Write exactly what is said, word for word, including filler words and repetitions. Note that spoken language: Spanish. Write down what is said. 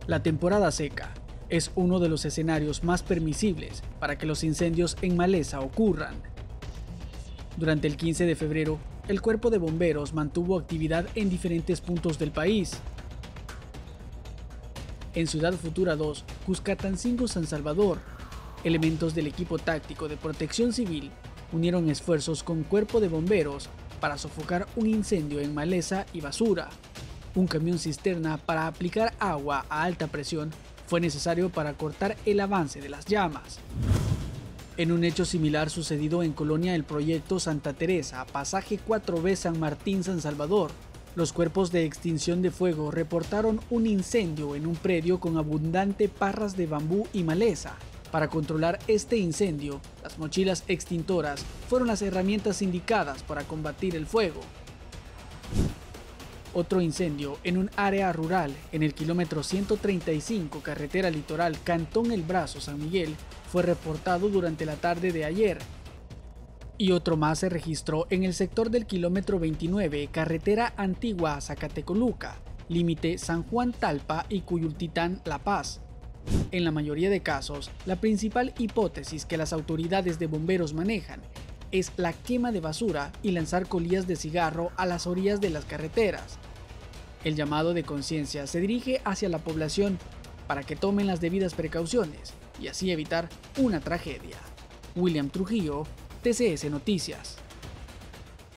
La temporada seca es uno de los escenarios más permisibles para que los incendios en maleza ocurran. Durante el quince de febrero, el Cuerpo de Bomberos mantuvo actividad en diferentes puntos del país. En Ciudad Futura dos, Cuscatancingo, San Salvador, elementos del equipo táctico de Protección Civil unieron esfuerzos con Cuerpo de Bomberos para sofocar un incendio en maleza y basura. Un camión cisterna para aplicar agua a alta presión fue necesario para cortar el avance de las llamas. En un hecho similar sucedido en Colonia El Proyecto Santa Teresa, pasaje cuatro B San Martín, San Salvador, los cuerpos de extinción de fuego reportaron un incendio en un predio con abundante parras de bambú y maleza. Para controlar este incendio, las mochilas extintoras fueron las herramientas indicadas para combatir el fuego. Otro incendio en un área rural en el kilómetro ciento treinta y cinco, carretera litoral Cantón El Brazo, San Miguel, fue reportado durante la tarde de ayer. Y otro más se registró en el sector del kilómetro veintinueve, carretera antigua a Zacatecoluca, límite San Juan Talpa y Cuyultitán La Paz. En la mayoría de casos, la principal hipótesis que las autoridades de bomberos manejan es la quema de basura y lanzar colillas de cigarro a las orillas de las carreteras. El llamado de conciencia se dirige hacia la población para que tomen las debidas precauciones y así evitar una tragedia. William Trujillo, T C S Noticias.